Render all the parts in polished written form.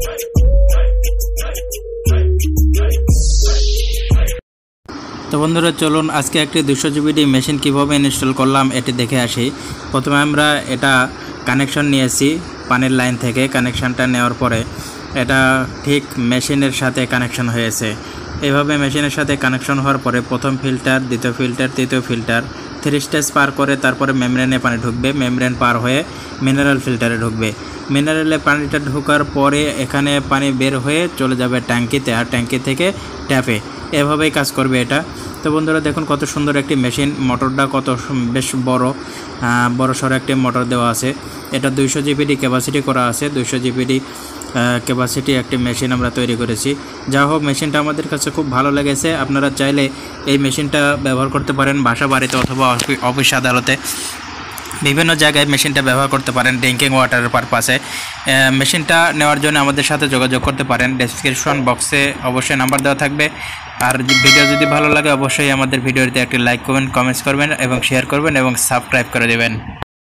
তো বন্ধুরা চলুন আজকে একটি 200 জিবিডি মেশিন কিভাবে ইনস্টল করলাম এটি দেখে আসি। প্রথমে আমরা এটা কানেকশন নিয়েছি পানির লাইন থেকে। কানেকশনটা নেওয়ার পরে এটা ঠিক মেশিনের সাথে কানেকশন হয়েছে। এইভাবে মেশিনের সাথে কানেকশন হওয়ার পরে প্রথম ফিল্টার, দ্বিতীয় ফিল্টার, তৃতীয় ফিল্টার 3 স্টেজ পার করে তারপরে মেমব্রেনে পানি ঢুকবে। মেমব্রেন পার হয়ে মিনারেল ফিল্টারে ঢুকবে। মিনারেলে পানিটা ঢোকার পরে এখানে পানি বের হয়ে চলে যাবে ট্যাঙ্কিতে, আর ট্যাঙ্কি থেকে ট্যাপে। এভাবেই কাজ করবে এটা। তো বন্ধুরা দেখুন কত সুন্দর একটি মেশিন। মোটরটা কত বেশ বড় সড়ো একটি মোটর দেওয়া আছে। এটা 200 জিবিডি ক্যাপাসিটি করা আছে। 200 জিবিডি ক্যাপাসিটি একটি মেশিন আমরা তৈরি করেছি। যা হোক মেশিনটা আমাদের কাছে খুব ভালো লেগেছে। আপনারা চাইলে এই মেশিনটা ব্যবহার করতে পারেন বাসা বাড়িতে অথবা অফিস আদালতে, বিভিন্ন জায়গায় মেশিনটা ব্যবহার করতে পারেন ড্রিঙ্কিং ওয়াটারের পারপাসে। মেশিনটা নেওয়ার জন্য আমাদের সাথে যোগাযোগ করতে পারেন। ডেসক্রিপশন বক্সে অবশ্যই নাম্বার দেওয়া থাকবে। আর ভিডিও যদি ভালো লাগে অবশ্যই আমাদের ভিডিওতে একটি লাইক করবেন, কমেন্টস করবেন এবং শেয়ার করবেন এবং সাবস্ক্রাইব করে দেবেন।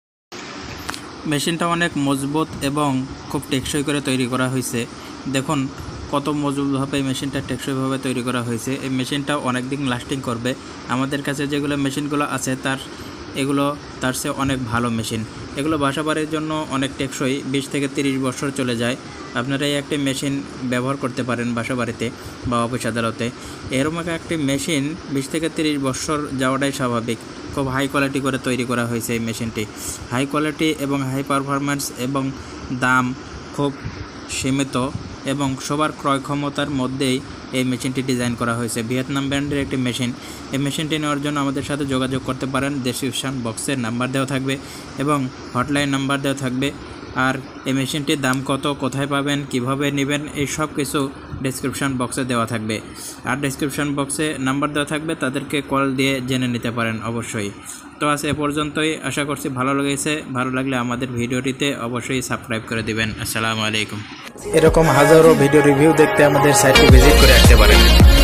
মেশিনটা অনেক মজবুত এবং খুব টেকসই করে তৈরি করা হয়েছে। দেখুন কত মজবুতভাবে এই মেশিনটা টেকসইভাবে তৈরি করা হয়েছে। এই মেশিনটা অনেক দিন লাস্টিং করবে। আমাদের কাছে যেগুলো মেশিনগুলো আছে তার চেয়ে অনেক ভালো মেশিন। এগুলো বাসা বাড়ির জন্য অনেক টেকসই, 20 থেকে 30 বছর চলে যায়। আপনারা এই একটি মেশিন ব্যবহার করতে পারেন বাসা বাড়িতে বা অফিস আদালতে। এরকম একটি মেশিন 20 থেকে 30 বছর যাওয়াটাই স্বাভাবিক। খুব হাই কোয়ালিটি করে তৈরি করা হয়েছে এই মেশিনটি। হাই কোয়ালিটি এবং হাই পারফরম্যান্স এবং দাম খুব সীমিত এবং সবার ক্রয় ক্ষমতার মধ্যেই এই মেশিনটি ডিজাইন করা হয়েছে। ভিয়েতনাম ব্র্যান্ডের একটি মেশিন। এই মেশিনটি নেওয়ার জন্য আমাদের সাথে যোগাযোগ করতে পারেন। ডেসক্রিপশন বক্সের নাম্বার দেওয়া থাকবে এবং হটলাইন নাম্বার দেওয়া থাকবে। আর এই মেশিনটির দাম কত, কোথায় পাবেন, কিভাবে নেবেন, এই সব কিছু ডেসক্রিপশন বক্সে দেওয়া থাকবে। আর ডেসক্রিপশন বক্সে নাম্বার দেওয়া থাকবে, তাদেরকে কল দিয়ে জেনে নিতে পারেন অবশ্যই। তো আজ এ পর্যন্তই। আশা করছি ভালো লেগেছে। ভালো লাগলে আমাদের ভিডিওটিতে অবশ্যই সাবস্ক্রাইব করে দিবেন। আসসালামু আলাইকুম। এরকম হাজারো ভিডিও রিভিউ দেখতে আমাদের সাইটটি ভিজিট করে আসতে পারেন।